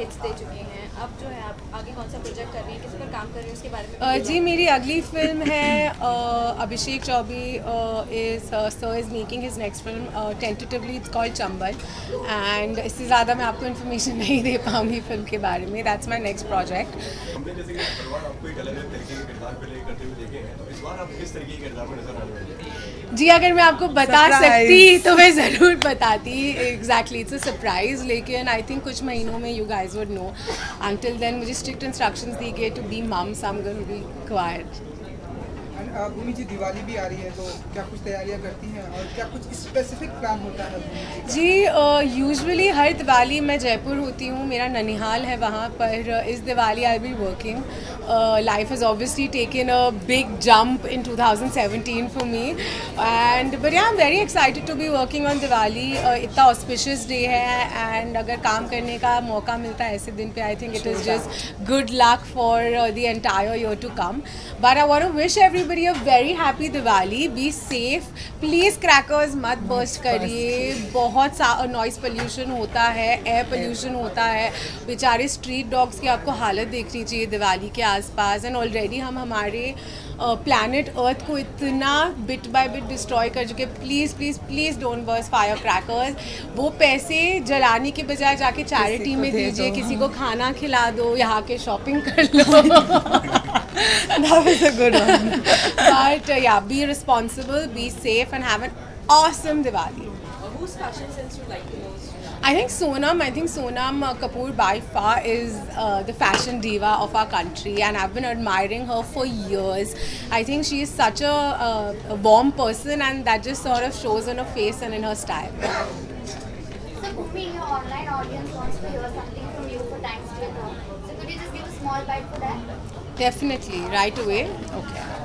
Hits दे चुके हैं, अब जो है आप आगे कौन सा प्रोजेक्ट कर रहे हैं, किस पर काम कर रहे हैं, उसके बारे में जी मेरी अगली फिल्म है Abhishek Chaubey is making his next film tentatively it's called Chambal and इससे ज़्यादा मैं आपको इन्फॉर्मेशन नहीं दे पाऊँगी फिल्म के बारे में. That's my next project. जी अगर मैं आपको बता सकती तो मैं ज़रूर बताती. एग्जैक्टली इट्स अ सरप्राइज़, लेकिन आई थिंक कुछ महीनों में you guys would know. Until then मुझे स्ट्रिक्ट इंस्ट्रक्शंस दी गई to be mum, so I am going to be quiet. Bhumi ji Diwali भी आ रही है तो क्या कुछ तैयारियां करती हैं और क्या कुछ स्पेसिफिक प्लान होता है भूमि जी? यूजुअली हर दिवाली मैं जयपुर होती हूँ, मेरा ननिहाल है वहाँ पर. इस Diwali I be working. Life has obviously taken a big jump in 2017 for me and but I am very excited to be working on Diwali. इतना ऑस्पिशियस डे है एंड अगर काम करने का मौका मिलता है ऐसे दिन पे I think it is just good luck for the entire year to come. But I want to wish everybody a very happy Diwali. Be safe. Please crackers मत बर्स्ट करिए. बहुत सा नॉइज़ पोल्यूशन होता है, एयर पोल्यूशन होता है. बेचारे street dogs की आपको हालत देखनी चाहिए दिवाली के आसपास. एंड ऑलरेडी हम हमारे प्लैनेट अर्थ को इतना बिट बाय बिट डिस्ट्रॉय कर चुके. Please please please don't burst fire crackers. वो पैसे जलाने के बजाय जाके चैरिटी में दीजिए, किसी को खाना खिला दो, यहाँ के शॉपिंग कर लो. That was a good one. But yeah, be responsible, be safe and have an awesome Diwali. whose fashion sense you like the most? I think Sonam Kapoor by far is the fashion diva of our country and I've been admiring her for years. I think she is such a warm person and that just sort of shows on her face and in her style. So Bhumi, your online audience wants to hear something from you for Thanksgiving. So could you just give a small bite for that? Definitely, right away. Okay.